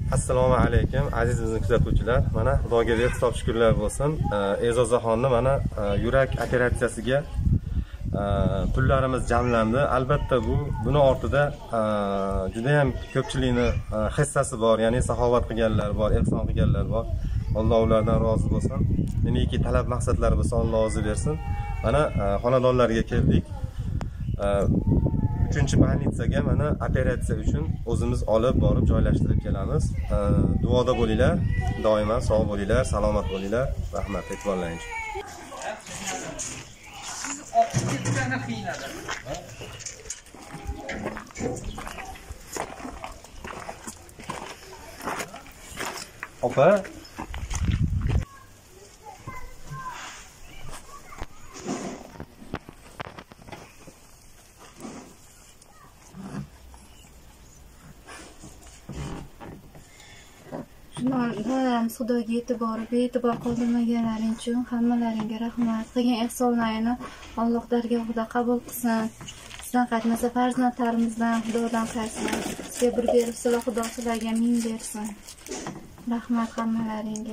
Assalomu alaykum aziz bizni kuzatuvchilar. Mana Xudoga behisob shukrlar bo'lsin. E'zozaxonni mana yurak operatsiyasiga pullarimiz jamlandi. Albatta buni ortida juda ham ko'pchilikni hissasi bor, ya'ni saxovat qilganlar bor, ehson qilganlar bor. Alloh ulardan rozi bo'lsin. Meniki talab maqsadlar bo'lsa Alloh o'zi bersin. Mana xonadonlarga keldik. 3-bolnitsaga mana operatsiya uchun o'zimiz olib borib joylashtirib kelamiz. Duoda bo'linglar, doimo sog' bo'linglar, salomat bo'linglar. Rahmat, e'tiborlaringiz uchun. Opa Shundan Xudoga e'tibor qoldirmaganlaring uchun hammalaringga rahmat. Qilgan ehsonlaringni Alloh dargohida qabul qilsin. Sizdan qaytmasa farzandlarimizdan Xudodan qaytsin. Sizga bir beribsizlar, Xudo sizlarga ming bersin. Rahmat hammalaringga.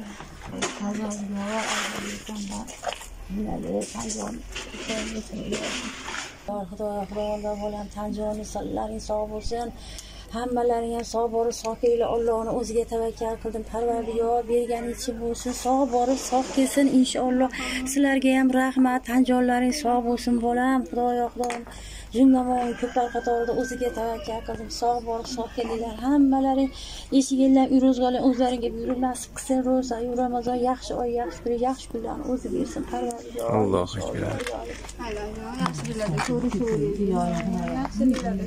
Xudoga bo'lan tanjoni sonlaring sog' bo'lsin. Hammalaring ham sog' borib sog' kelinglar. Allohning o'ziga tavakkal qildim. Parvardigor berganicha bo'lsin. Sog' borib sog' kelsin inshaalloh. Sizlarga ham rahmat. Tanjonlaring sog' bo'lsin bolam. Xudoyo jumlamon ko'plar qatorida o'ziga tavakkal qildim. Sog' borib sog' kelinglar. Hammalaring eshiginglar, ro'zg'orlar o'zlaringga buyurib nasib qilsin. Ro'za, Ramazon yaxshi oy, yaxshi kun, yaxshi kunlarni o'zi bersin. Parvardigor. Alloh akbar. Yaxshi kunlarda ko'rishaylik. Yaxshi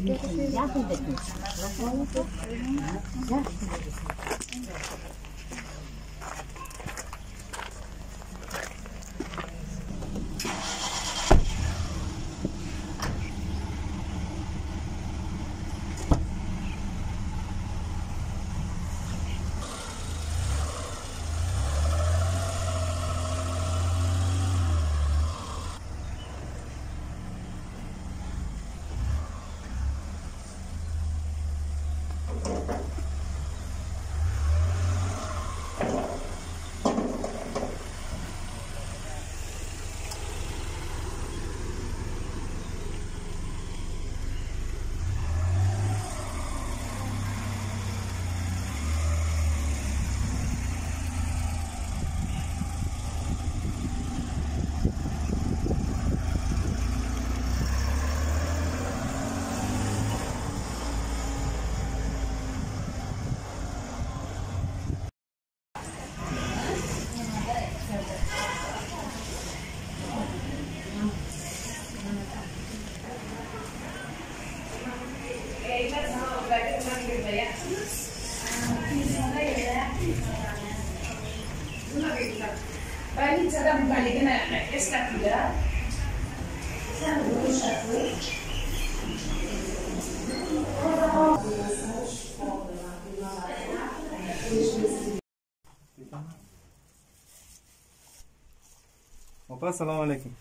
Opa, assalomu alaykum.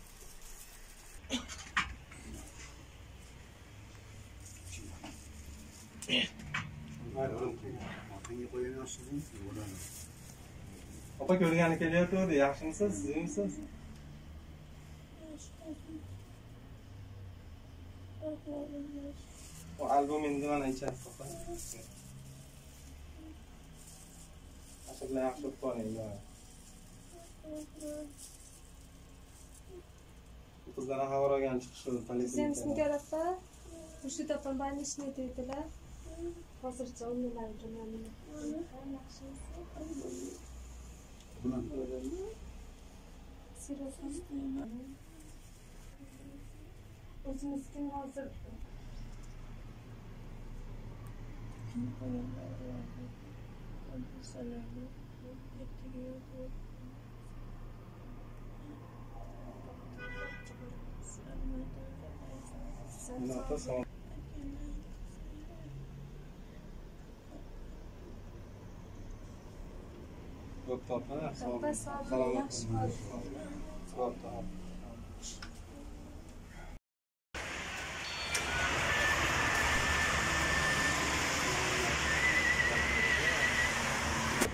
Opa, ko'rgani kelyapti, yaxshimisiz, sizmisiz? O albomingni mana ichasiz, opa. Aslida yaxshi o'tib Kızlara hava aragan chiqishi Sen singarafa o'sha topam banishni dedilar. Hozircha ular bilan yaxshi. O'zimizga hozir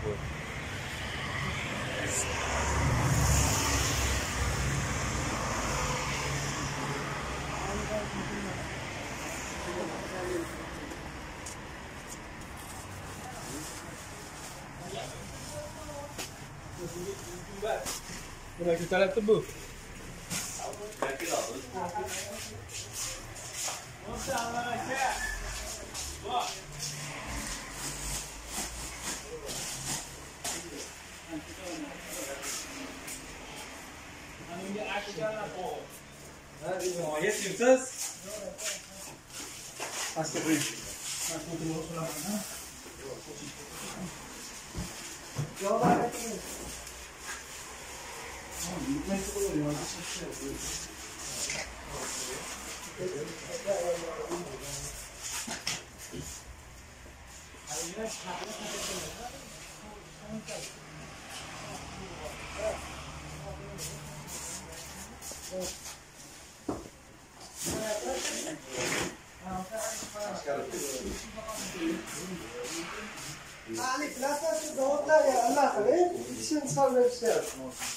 Buna kötü bu. Ali klasası doğutlar ya Allah kılıyor. İkisini sallayıp şey yap.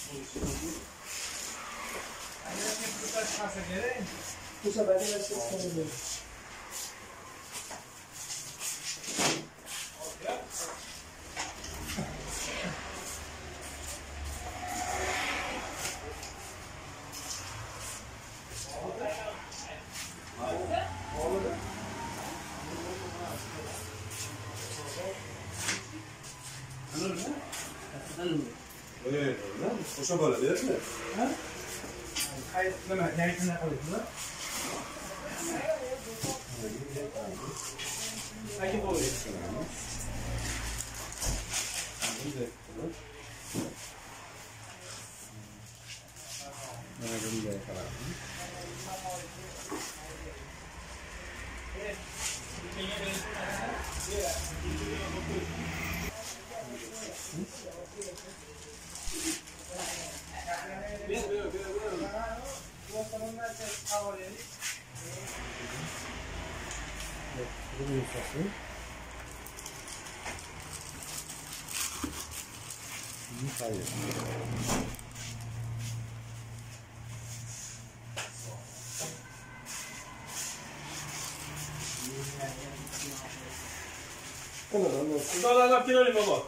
Bu sefer de şey sanırım. Hoşa böyle değil mi? Hayır, ne kalıyor? Hangi doğru? Dolarlar kilo baba.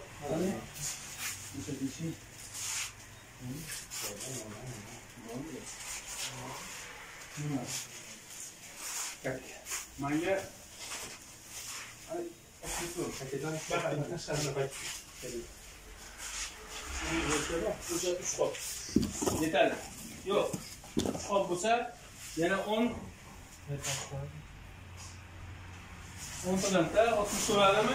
Manga. Ay, oturup hakikaten bakın aşağıda bak. Burada 3 kop. Yeterli. Yok. 3 kop bo'lsa, yana 10 tadan 60 so'radimi?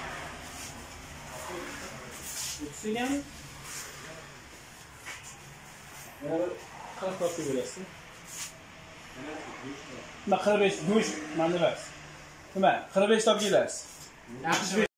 Yükselgan. Yana 40 kopya bo'lasizmi? Mana 45 go'sht mana emas. Nima? 45 topganlarsiz. Yaxshi